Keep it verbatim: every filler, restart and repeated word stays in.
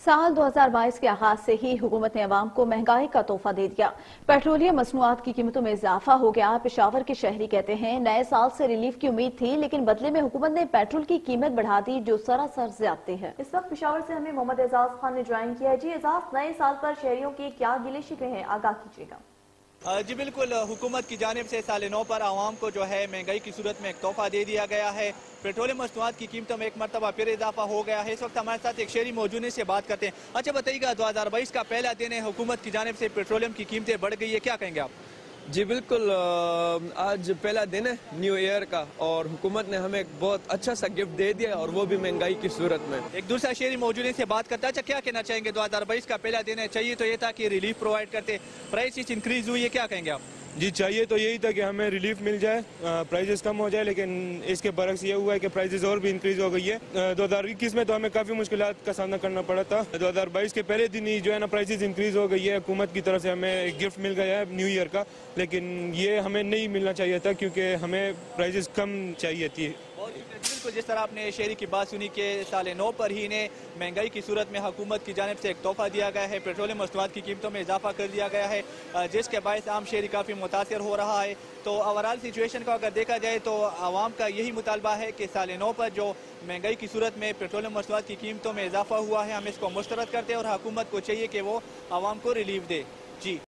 साल दो हज़ार बाईस के आगाज से ही हुकूमत ने अवाम को महंगाई का तोहफा दे दिया। पेट्रोलियम मसनूआत की कीमतों में इजाफा हो गया। पेशावर के शहरी कहते हैं नए साल से रिलीफ की उम्मीद थी, लेकिन बदले में हुकूमत ने पेट्रोल की कीमत बढ़ा दी, जो सरासर ज्यादती है। इस वक्त पेशावर से हमें मोहम्मद एजाज खान ने ज्वाइन किया है। जी एजाज, नए साल पर शहरियों के क्या गिले शिकवे हैं, आगाह कीजिएगा। जी बिल्कुल, हुकूमत की जानिब से साल नौ पर आवाम को जो है महंगाई की सूरत में एक तोहफा दे दिया गया है। पेट्रोलियम मसनूआत की कीमतों में एक मरतबा फिर इजाफा हो गया है। इस वक्त हमारे साथ एक शहरी मौजूद है, से बात करते हैं। अच्छा बताइएगा, दो हज़ार बाईस का पहला दिन है, हुकूमत की जानिब से पेट्रोलियम की कीमतें बढ़ गई है, क्या कहेंगे आप? जी बिल्कुल, आज पहला दिन है न्यू ईयर का और हुकूमत ने हमें एक बहुत अच्छा सा गिफ्ट दे दिया, और वो भी महंगाई की सूरत में। एक दूसरा शहरी मौजूद है, से बात करता है। अच्छा, क्या कहना चाहेंगे? दो हज़ार बाईस का पहला दिन है, चाहिए तो ये था कि रिलीफ प्रोवाइड करते, प्राइस इंक्रीज हुई है, क्या कहेंगे आप? जी, चाहिए तो यही था कि हमें रिलीफ मिल जाए, प्राइजेस कम हो जाए, लेकिन इसके बरक्स ये हुआ है कि प्राइजेस और भी इंक्रीज हो गई है। दो हज़ार इक्कीस में तो हमें काफ़ी मुश्किलात का सामना करना पड़ा था। दो हज़ार बाईस के पहले दिन ही जो है ना प्राइजेस इंक्रीज हो गई है। हुकूमत की तरफ से हमें एक गिफ्ट मिल गया है न्यू ईयर का, लेकिन ये हमें नहीं मिलना चाहिए था, क्योंकि हमें प्राइजेस कम चाहिए थी। बिल्कुल, जिस तरह आपने शहरी की बात सुनी कि साल नौ पर ही ने महंगाई की सूरत में हुकूमत की जानिब से एक तोहफा दिया गया है, पेट्रोलियम मसनूआत की कीमतों में इजाफा कर दिया गया है, जिसके बायस आम शहरी काफ़ी मुतासर हो रहा है। तो ओवरऑल सिचुएशन को अगर देखा जाए तो आवाम का यही मुतालबा है कि साल नौ पर जो महंगाई की सूरत में पेट्रोलियम मसनूआत की कीमतों में इजाफा हुआ है, हम इसको मुस्तरद करते हैं और हुकूमत को चाहिए कि वो आवाम को रिलीफ दे। जी।